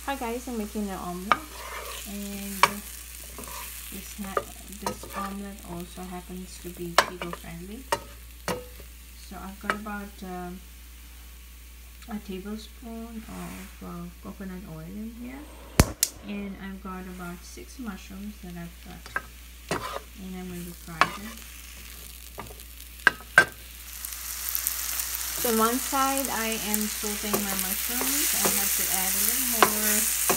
Hi guys, I'm making an omelette, and this omelette also happens to be keto friendly. So I've got about a tablespoon of coconut oil in here, and I've got about 6 mushrooms that I've cut, and I'm going to fry them. So on one side I am sauteing my mushrooms. I have to add a little more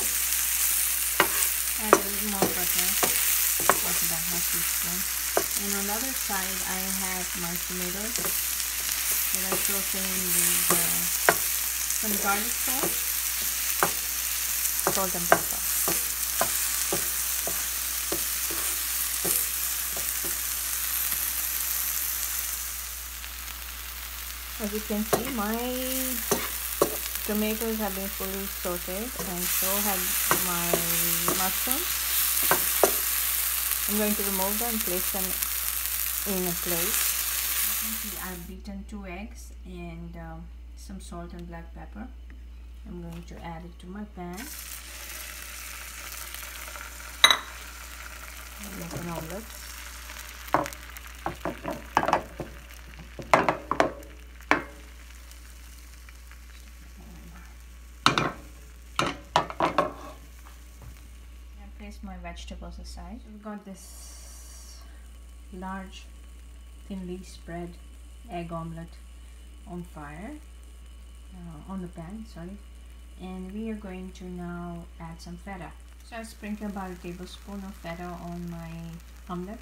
butter, like about half teaspoon. And on the other side I have my tomatoes that I'm sauteing with some garlic salt and pepper. As you can see, my tomatoes have been fully sauteed, and so have my mushrooms. I'm going to remove them and place them in a plate. You can see I've beaten 2 eggs and some salt and black pepper. I'm going to add it to my pan. I'll make an omelette. Place my vegetables aside. So we've got this large thinly spread egg omelette on fire, on the pan, sorry, and we are going to now add some feta. So I sprinkle about a tablespoon of feta on my omelette,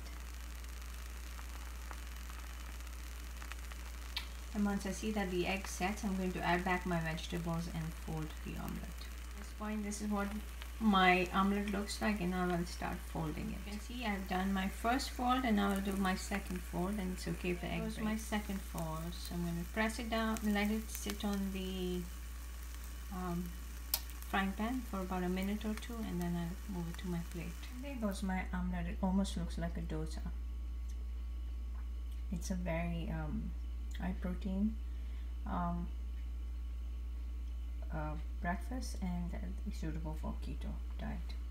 and once I see that the egg sets, I'm going to add back my vegetables and fold the omelette. At this point, this is what my omelette looks like, and now I'll start folding it. You can see I've done my first fold, and now I'll do my second fold, and it's okay if the egg breaks. My second fold, so I'm going to press it down and let it sit on the frying pan for about a minute or two, and then I'll move it to my plate. And there goes my omelette. It almost looks like a dosa. It's a very high protein breakfast, and suitable for keto diet.